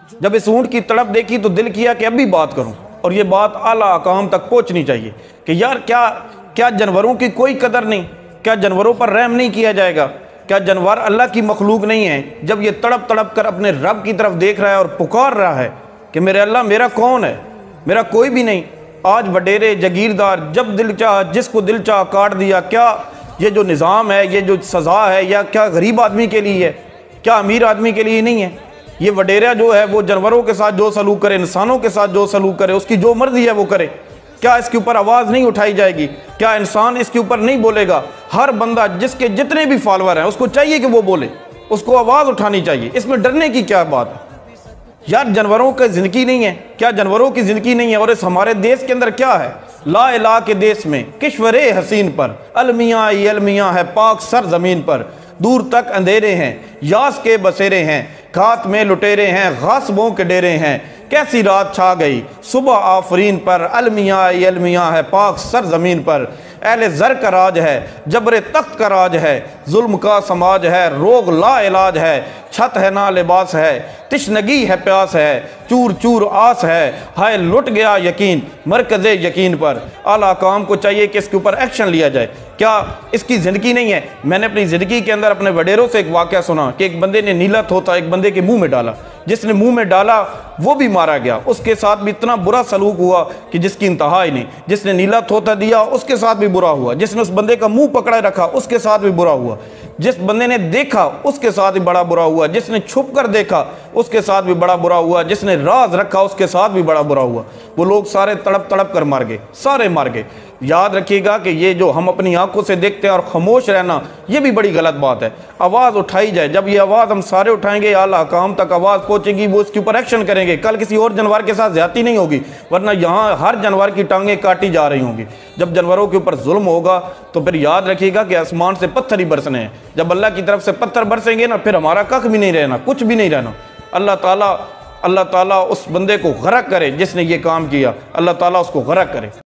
जब इस ऊँट की तड़प देखी तो दिल किया कि अब भी बात करूँ, और ये बात आला अकाम तक पहुँचनी चाहिए कि यार क्या जानवरों की कोई कदर नहीं? क्या जानवरों पर रहम नहीं किया जाएगा? क्या जानवर अल्लाह की मखलूक नहीं है? जब ये तड़प तड़प कर अपने रब की तरफ देख रहा है और पुकार रहा है कि मेरे अल्लाह मेरा कौन है? मेरा कोई भी नहीं। आज वडेरे जागीरदार जब दिल चाह जिसको दिल चाह काट दिया। क्या ये जो निज़ाम है, ये जो सज़ा है, या क्या गरीब आदमी के लिए है? क्या अमीर आदमी के लिए नहीं है? ये वडेरा जो है वो जानवरों के साथ जो सलूक करे, इंसानों के साथ जो सलूक करे, उसकी जो मर्जी है वो करे। क्या इसके ऊपर आवाज़ नहीं उठाई जाएगी? क्या इंसान इसके ऊपर नहीं बोलेगा? हर बंदा जिसके जितने भी फॉलोअर हैं उसको चाहिए कि वो बोले, उसको आवाज़ उठानी चाहिए। इसमें डरने की क्या बात है यार? जानवरों की ज़िंदगी नहीं है क्या? जानवरों की ज़िंदगी नहीं है? और इस हमारे देश के अंदर क्या है? ला इलाहा के देश में किश्वरे हसीन पर अलमियाँ है पाक सर ज़मीन पर। दूर तक अंधेरे हैं, यास के बसेरे हैं, खात में लुटेरे हैं, गासबों के डेरे हैं। कैसी रात छा गई सुबह आफरीन पर अलमियाँ है पाक सर ज़मीन पर। अहले ज़र का राज है, जबरे तख्त का राज है, जुल्म का समाज है, रोग ला इलाज है, छत है ना लिबास है, तिश्नगी है प्यास है, चूर चूर आस है, हाय लुट गया यकीन मरकज़े यकीन पर। आला काम को चाहिए कि इसके ऊपर एक्शन लिया जाए। क्या इसकी ज़िंदगी नहीं है? मैंने अपनी ज़िंदगी के अंदर अपने वडेरों से एक वाक़या सुना कि एक बंदे ने नीला तोता एक बंदे के मुंह में डाला। जिसने मुंह में डाला वो भी मारा गया, उसके साथ भी इतना बुरा सलूक हुआ कि जिसकी इंतहा ही नहीं। जिसने नीला तोता दिया उसके साथ भी बुरा हुआ, जिसने उस बंदे का मुंह पकड़े रखा उसके साथ भी बुरा हुआ, जिस बंदे ने देखा उसके साथ भी बड़ा बुरा हुआ, जिसने छुप कर देखा उसके साथ भी बड़ा बुरा हुआ, जिसने राज रखा उसके साथ भी बड़ा बुरा हुआ। वो लोग सारे तड़प तड़प कर मार गए, सारे मार गए। याद रखिएगा कि ये जो हम अपनी आंखों से देखते हैं और खामोश रहना, ये भी बड़ी गलत बात है। आवाज़ उठाई जाए। जब ये आवाज़ हम सारे उठाएंगे, आला काम तक आवाज़ पहुंचेगी, वो इसके ऊपर एक्शन करेंगे। कल किसी और जानवर के साथ ज्यादती नहीं होगी, वरना यहाँ हर जानवर की टांगें काटी जा रही होंगी। जब जानवरों के ऊपर जुल्म होगा तो फिर याद रखिएगा कि आसमान से पत्थर ही बरसने हैं। जब अल्लाह की तरफ से पत्थर बरसेंगे ना, फिर हमारा कख भी नहीं रहना, कुछ भी नहीं रहना। अल्लाह ताला उस बंदे को गरक करे जिसने ये काम किया। अल्लाह ताला उसको गरक करे।